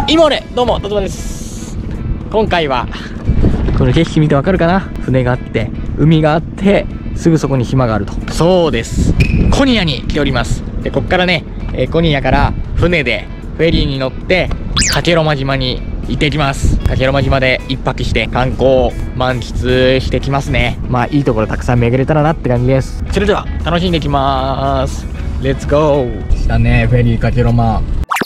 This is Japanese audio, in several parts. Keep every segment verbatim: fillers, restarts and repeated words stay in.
イモレ、どうもトトバです。今回はこの景色見てわかるかな。船があって海があってすぐそこに島があると。そうです、コニアに来ております。でこっからね、えー、コニアから船でフェリーに乗って加計呂麻島に行ってきます。加計呂麻島で一泊して観光満喫してきますね。まあいいところたくさん巡れたらなって感じです。それでは楽しんできます。レッツゴー。来たね、フェリー加計呂麻。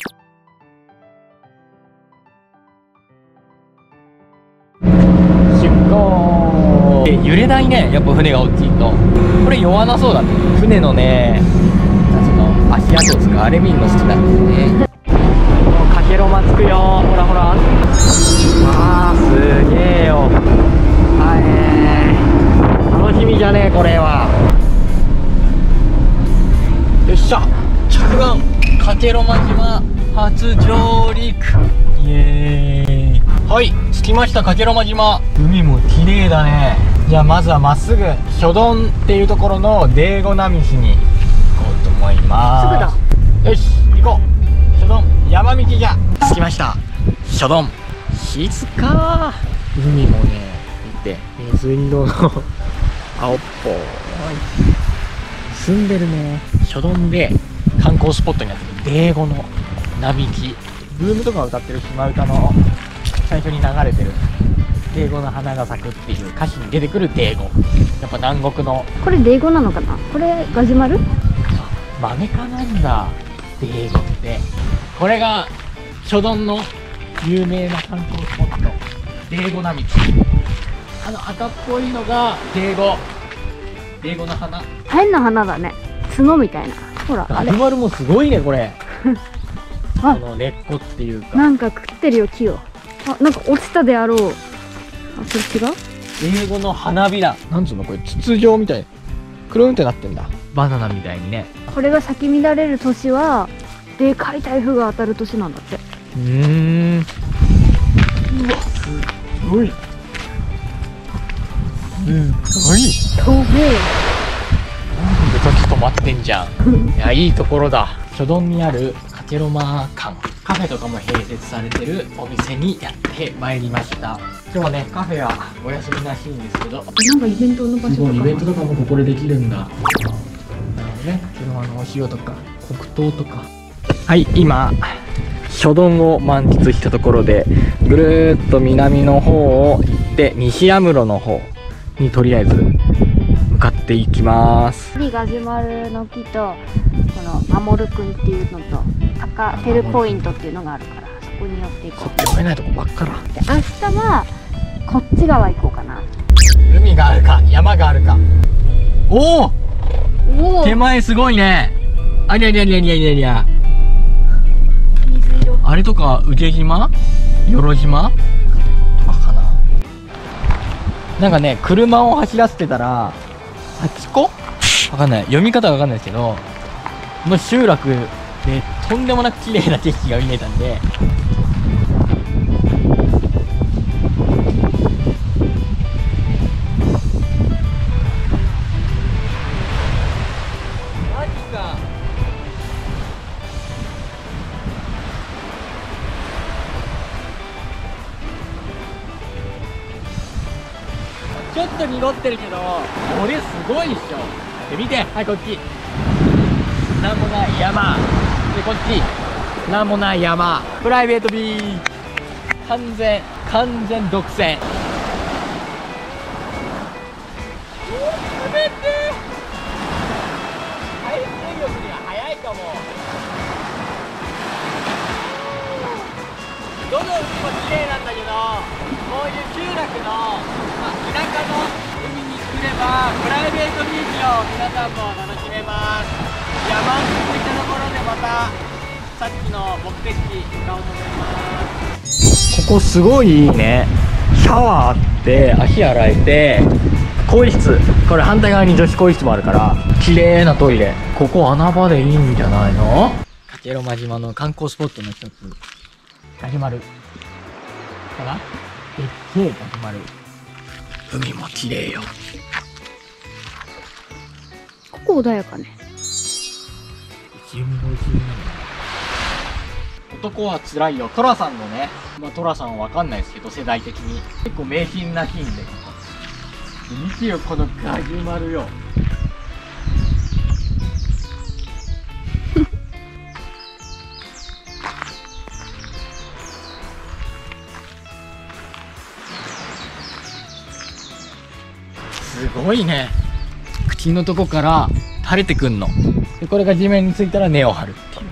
出港。え、揺れないね、やっぱ船が大きいと。これ酔わなそうだね。船のね、その足跡ですか、あれ見るの好きなんですね。加計呂麻着くよ。ほらほら。わあ、すげえよ。はい、楽しみじゃねえこれは。よっしゃ、着岸。加計呂麻島初上陸。イエーイ。はい、着きました、加計呂麻島。海も綺麗だね。じゃあまずはまっすぐ初丼っていうところのデーゴ並木に行こうと思います。すぐだ。よし、行こう。初丼山道じゃ。着きました、初丼。静か。海もね、見て、水色の青っぽい。住んでるね。初丼で観光スポットになってるデーゴの並木。ブームとか歌ってる島唄の最初に流れてるデーゴの花が咲くっていう歌詞に出てくるデーゴ。やっぱ南国の。 これデーゴなのかな。これガジュマル。 マメ科なんだデーゴって。これが初丼の有名な観光スポット、デーゴ並木。あの赤っぽいのがデーゴ。デーゴの花。 変な花だね。角みたいな。ほらあれ。 ガジュマルもすごいねこれ。 あ、 この根っこっていうか。 なんか食ってるよ木を。あ、なんか落ちたであろう。あ、それ違う？ デーゴの花びら。なんつうのこれ、筒状みたい。くるんってなってんだ。バナナみたいにね。 これが咲き乱れる年はでかい台風が当たる年なんだって。 うーん。うわ、すごい。すごい。 透明。 時止まってんじゃん。いや、いいところだ。初丼にある加計呂麻館、カフェとかも併設されてるお店にやってまいりました。今日はね、カフェはお休みらしいんですけど、 なんかイベントの場所とか。 イベントとかもここでできるんだ。なるほどね。加計呂麻のお塩とか黒糖とか。はい、今初丼を満喫したところで、ぐるーっと南の方を行って西安室の方にとりあえず向かっていきます。 ガジュマルの木とこの守くんっていうのと赤テルポイントっていうのがあるから、そこに寄っていこう。 そっち見えないとこばっかだ。 で明日はこっち側行こうかな。 海があるか山があるか。おお、 おお、 手前すごいね。ありゃりゃりゃりゃりゃりゃ。 水色。 あれとか宇毛島、よろ島とかかな。なんかね、車を走らせてたら幸子わかんない、読み方わかんないですけどの集落でとんでもなく綺麗な景色が見えたんで、マジか。ちょっと濁ってるけどこれすごいっしょ。で見て、はい、こっちなんもない山で、こっちなんもない山。プライベートビーチ、完全完全独占。やめて、海水浴には早いかも。どの海も綺麗なんだけど、こういう集落の、まあ、田舎の海に来ればプライベートビーチを皆さんも楽しめます。山に着いたところでまたさっきの目的地向かおうと思います。ここすごいいいね。シャワーあって足洗えて、更衣室、これ反対側に女子更衣室もあるから綺麗なトイレ。ここ穴場でいいんじゃないの。加計呂麻島の観光スポットの一つ、ガジュマルかな。でっけえガジュマル。海も綺麗よ。 ここ穏やかね。 内海の内海なんだ。こ男はつらいよ。トラさんのね、まあトラさんはわかんないですけど、世代的に結構名品なシーンで、見てよこのガジュマルよ。すごいね。口のとこから垂れてくんの。でこれが地面についたら根を張るっていう。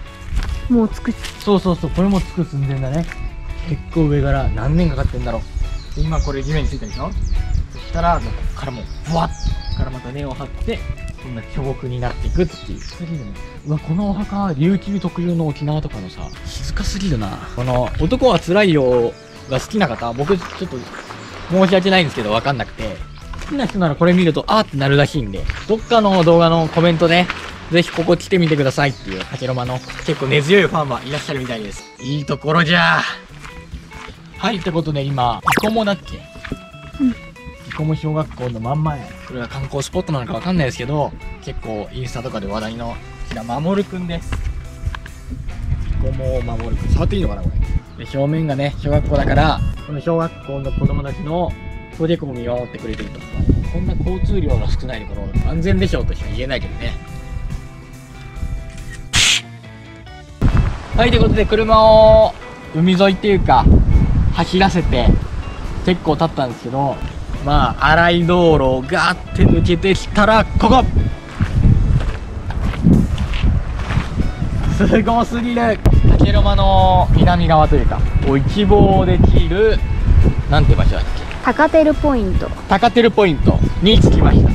もうつく。 そうそうそう、これもつく寸前だね。結構上から何年かかってんだろう。で今これ地面についたでしょ。そしたらもうこっからもうブワッ、こっからまた根を張ってこんな巨木になっていくっていう。うわ、このお墓琉球特有の沖縄とかのさ、静かすぎるな。この男はつらいよが好きな方、僕ちょっと申し訳ないんですけど分かんなくて、好きな人ならこれ見るとあーってなるらしいんで、どっかの動画のコメントでぜひここ来てみてくださいっていうかけろまの結構根強いファンはいらっしゃるみたいです。いいところじゃ。はい、ってことで今生駒だっけ、 うん、 生駒小学校の真ん前、これは観光スポットなのかわかんないですけど、結構インスタとかで話題のこちら守くんです。生駒守くん、触っていいのかなこれ。で表面がね小学校だから、この小学校の子供たちの登下校を見守ってくれてると。こんな交通量が少ないところ安全でしょうとしか言えないけどね。はい、ということで車を海沿いっていうか走らせて結構経ったんですけど、まあ荒い道路をガーって抜けてきたらここ、すごすぎる。竹呂間の南側というかを一望できる、なんて場所だっけ、 高照ポイント。 高照ポイントに着きました。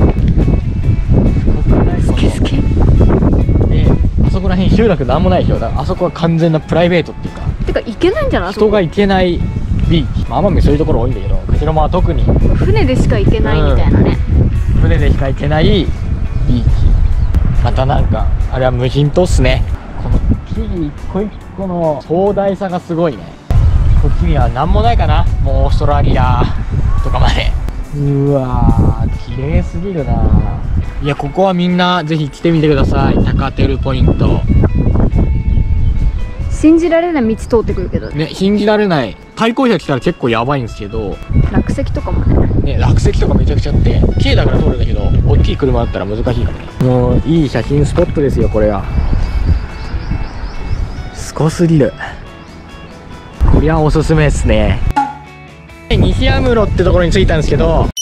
好き好き。 で、あそこら辺集落なんもないでしょ。だからあそこは完全なプライベートっていうか、 てか行けないんじゃない？ 人が行けないビーチ。まあ奄美そういうところ多いんだけど、柏間は特に船でしか行けないみたいなね、 うん、船でしか行けないビーチ。またなんかあれは無人島っすね。この木一個一個の壮大さがすごいね。こっちには何もないかな、もうオーストラリアとかまで。うわー綺麗すぎるな。いや、ここはみんなぜひ来てみてください。高照ポイント信じられない道通ってくるけどね。 ね、信じられない。対向車来たら結構やばいんですけど、 落石とかもね。 ね、落石とかめちゃくちゃあって、軽だから通るんだけど、大きい車だったら難しいかもね。もういい写真スポットですよ、これは。すごすぎる。こりゃおすすめですね。西アムロってところに着いたんですけど、